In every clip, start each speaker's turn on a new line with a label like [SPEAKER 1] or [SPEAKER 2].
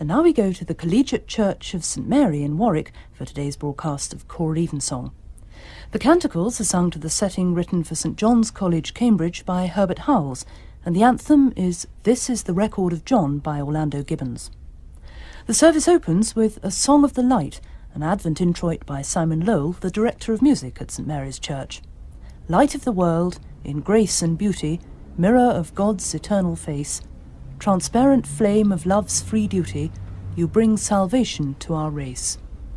[SPEAKER 1] And now we go to the Collegiate Church of St Mary in Warwick for today's broadcast of Choral Evensong. The Canticles are sung to the setting written for St John's College, Cambridge by Herbert Howells, and the anthem is This is the Record of John by Orlando Gibbons. The service opens with A Song of the Light, an Advent Introit by Simon Lole, the director of music at St Mary's Church. Light of the world, in grace and beauty, mirror of God's eternal face, transparent flame of love's free duty, you bring salvation to our race.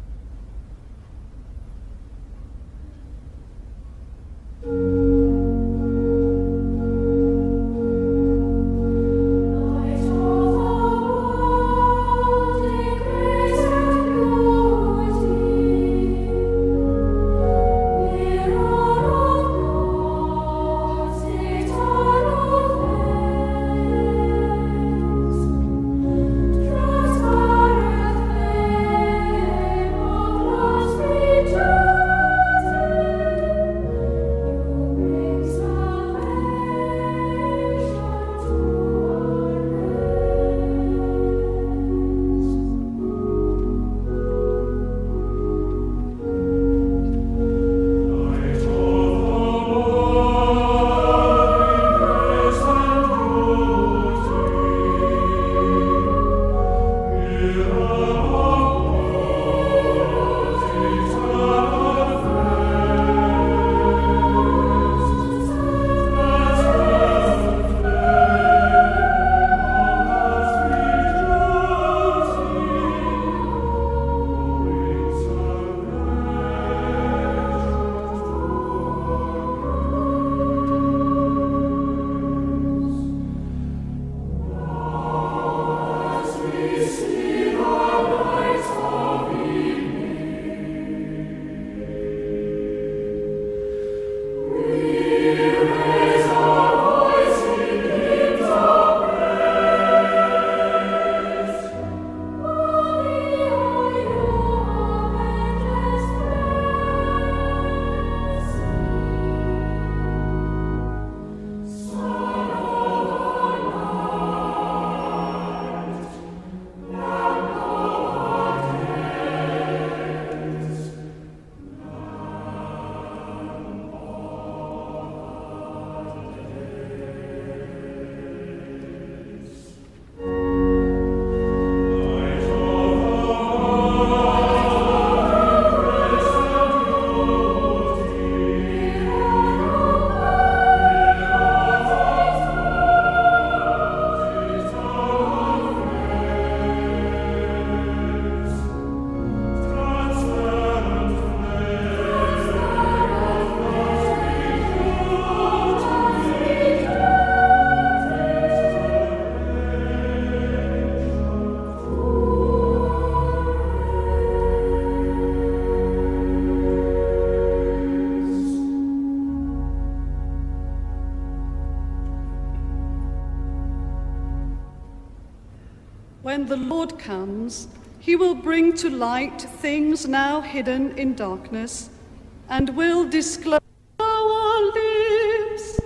[SPEAKER 2] When the Lord comes, he will bring to light things now hidden in darkness, and will disclose our lips.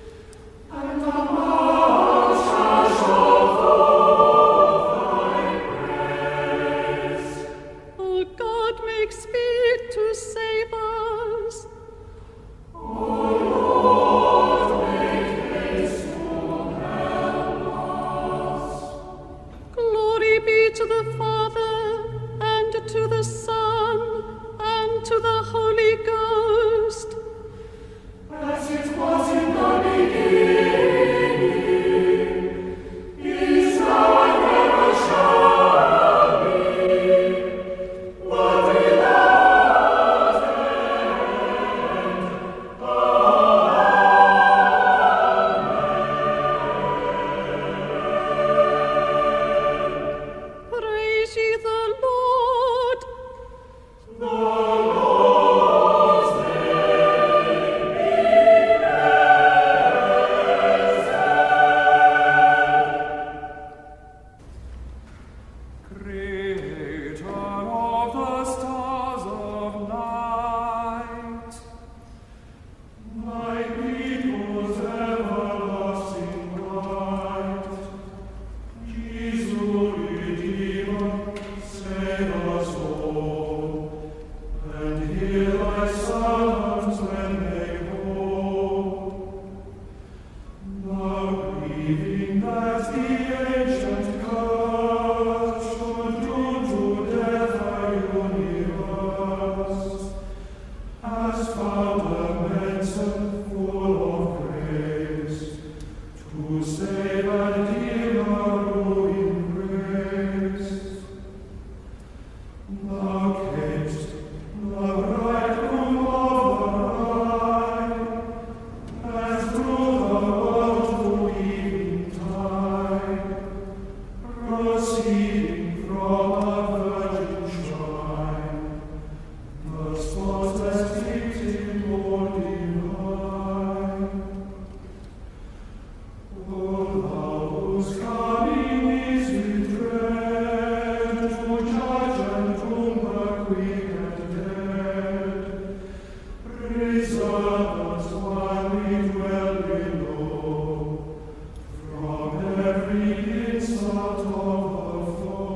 [SPEAKER 2] And our mouth shall show forth thy praise. O God, make speed to save us. O Lord, make haste to help us. Glory be to the Father, and to the Son, and to the Holy Ghost. As it was in the beginning, is now, and ever shall be, world without end. Amen. Praise ye the Lord. The Lord proceeding from a virgin shrine, the spotless victim more divine. O thou whose coming is with dread, to judge and doom the quick and dead, preserve us while we dwell below, from every insult of the foe.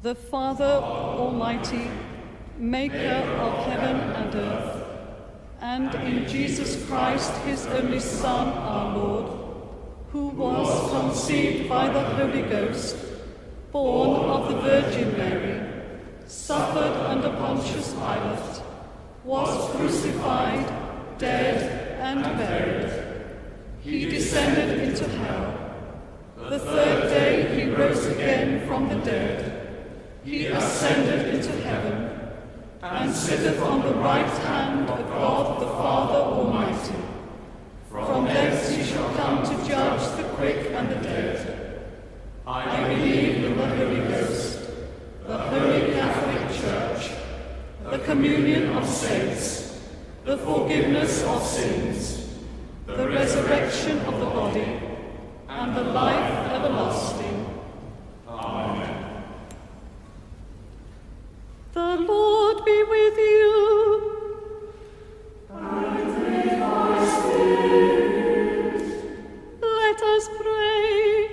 [SPEAKER 3] the Father Almighty, maker of heaven and earth, and in Jesus Christ, his only Son, our Lord, who was conceived by the Holy Ghost, born of the Virgin Mary, suffered under Pontius Pilate, was crucified, dead, and buried. He descended into hell. The third day he rose again from the dead. He ascended into heaven, and sitteth on the right hand of God the Father Almighty. From thence he shall come to judge the quick and the dead. I believe in the Holy Ghost, the Holy Catholic Church, the communion of saints, the forgiveness of sins, the resurrection of the body, and the life everlasting. Amen. The Lord be with you.
[SPEAKER 2] And with thy spirit.
[SPEAKER 3] Let us pray.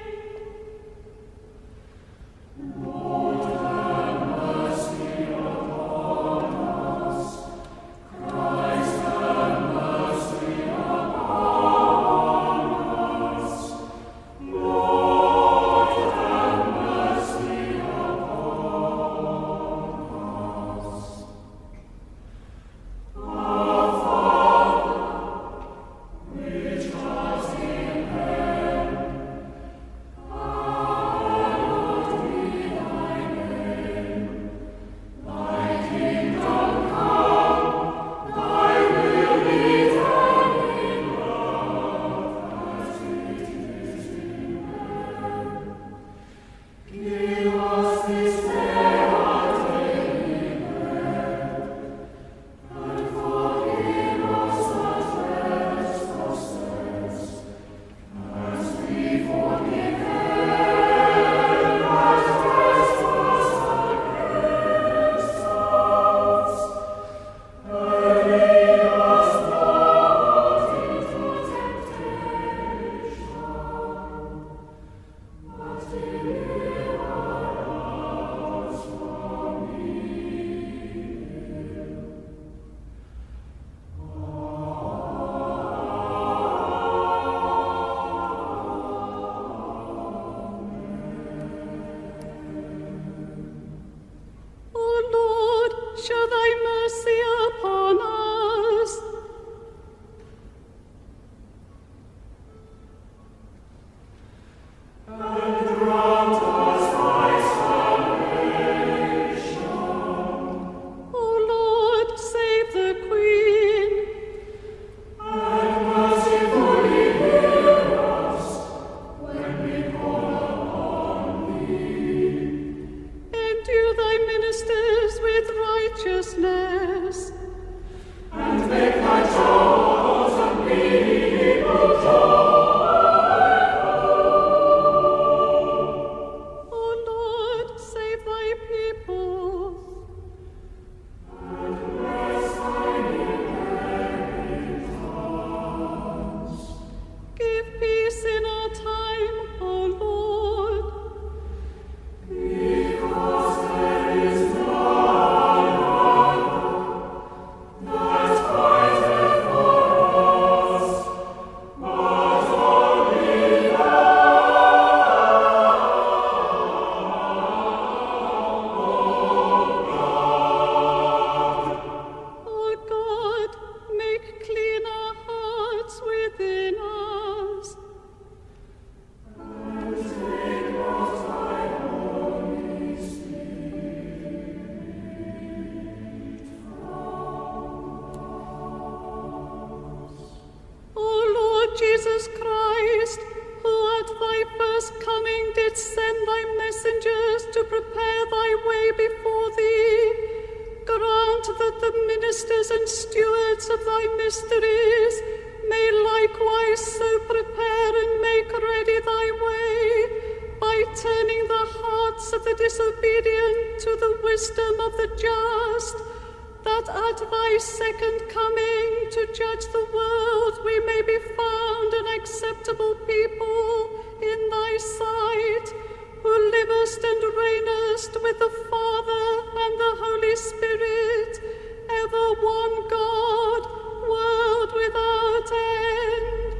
[SPEAKER 2] Lord, have mercy upon us. Christ, have mercy upon us. Lord, have mercy upon us. Our Father, which art in heaven, hallowed be thy name. Thy kingdom come, thy will be done in earth as it is in heaven. Give us this day our daily bread, and forgive us our trespasses, as we forgive them that trespass against us. And lead us not into temptation, but deliver us from evil.
[SPEAKER 3] O Lord, show thy mercy upon us.
[SPEAKER 2] And grant us thy salvation.
[SPEAKER 3] O Lord, save the Queen.
[SPEAKER 2] And mercifully hear us when we call upon thee.
[SPEAKER 3] Endue thy ministers with righteousness.
[SPEAKER 2] And make thy troubles and needy people joy.
[SPEAKER 3] O Lord, save thy people.
[SPEAKER 2] And bless thine inheritance.
[SPEAKER 3] Give peace in our time, O Lord.
[SPEAKER 2] Because there is none other that fighteth for us, but only
[SPEAKER 3] O God, make clean our hearts within us.
[SPEAKER 2] and take not thy Holy Spirit
[SPEAKER 3] O Lord Jesus Christ, who at thy first coming didst send thy messengers to prepare thy way before thee, grant that the ministers and stewards of thy mysteries may likewise so prepare and make ready thy way, by turning the hearts of the disobedient to the wisdom of the just, that at thy second coming to judge the world we may be found an acceptable people in thy sight, who livest and reignest with the Father and the Holy Spirit, ever one God, world without end.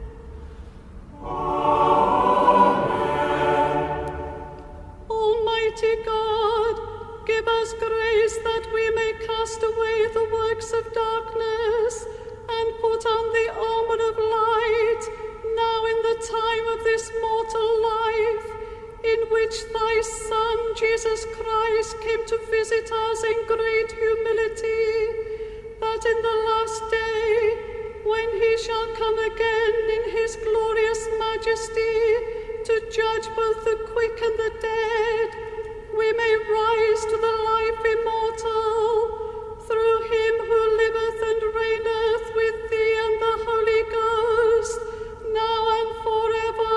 [SPEAKER 3] Amen. Almighty God, give us grace that we may cast away the works of darkness and put on the armor of light, now in the time of this mortal life, in which thy Son, Jesus Christ, came to visit us in great humility, that in the last day, when he shall come again in his glorious majesty to judge both the quick and the dead, we may rise to the life immortal, through him who liveth and reigneth with thee and the Holy Ghost, now and forever.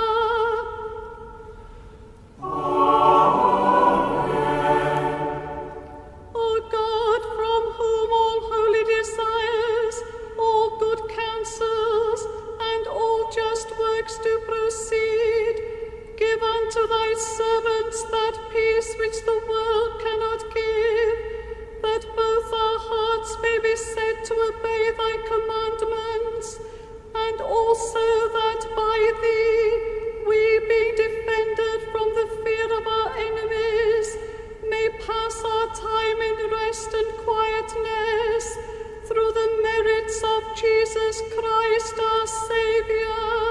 [SPEAKER 3] Amen. O God, from whom all holy desires, all good counsels, and all just works do proceed, give unto thy servants that peace which the world cannot give, that both our hearts may be set to obey thy commandments, and also that by thee we, being defended from the fear of our enemies, may pass our time in rest and quietness, through the merits of Jesus Christ our Saviour.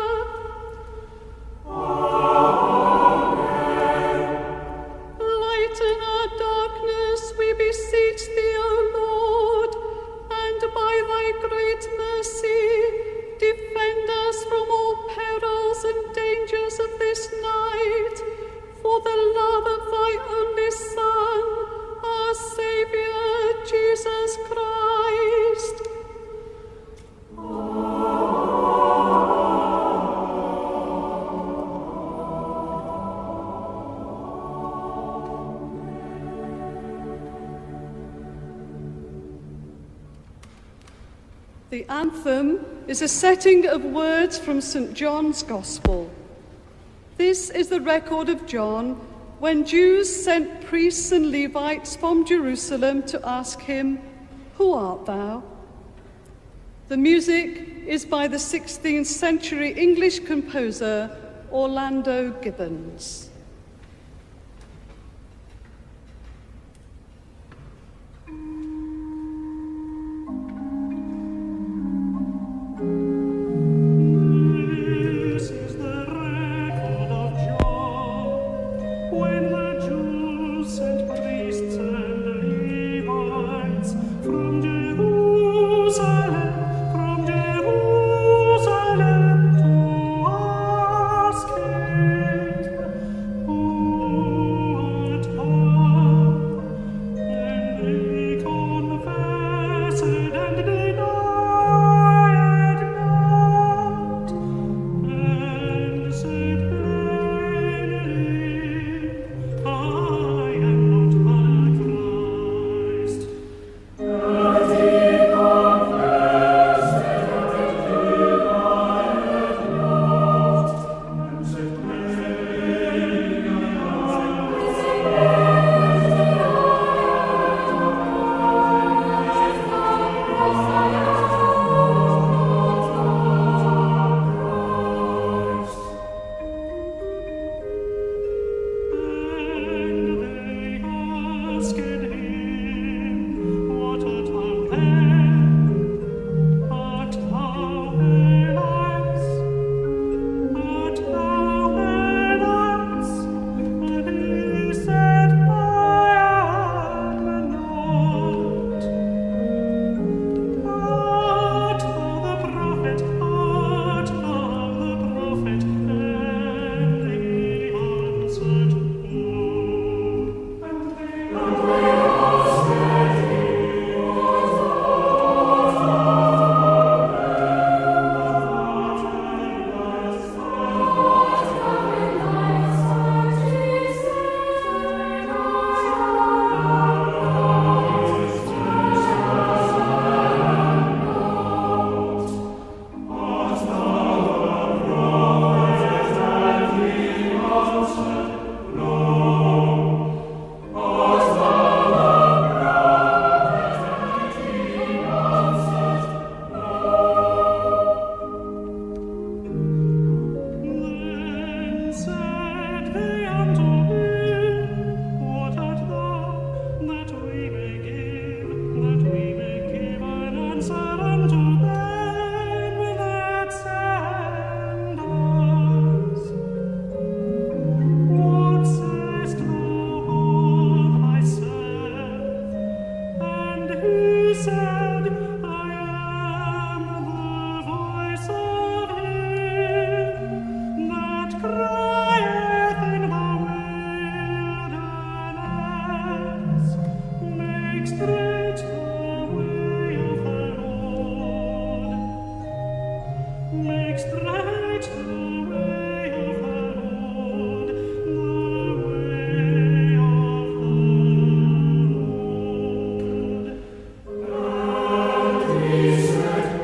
[SPEAKER 3] Amen. Lighten our darkness, we beseech thee, O Lord, and by thy great mercy defend us from all perils and dangers of this night, for the love of thy only Son, our Saviour, Jesus Christ. The Anthem is a setting of words from St. John's Gospel. This is the record of John when Jews sent priests and Levites from Jerusalem to ask him, "Who art thou?" The music is by the 16th century English composer Orlando Gibbons.
[SPEAKER 2] straight the way of the Lord. Make straight the way of the Lord, the way of the Lord. And he said,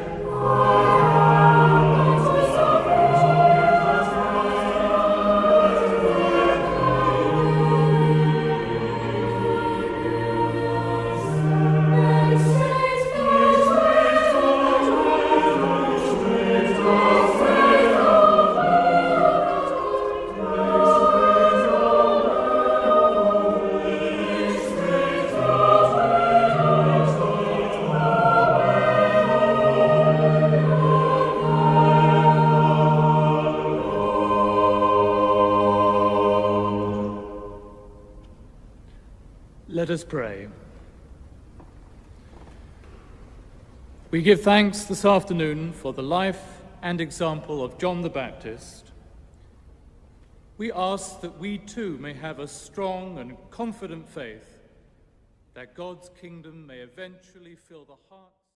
[SPEAKER 4] Let us pray. We give thanks this afternoon for the life and example of John the Baptist. We ask that we too may have a strong and confident faith that God's kingdom may eventually fill the hearts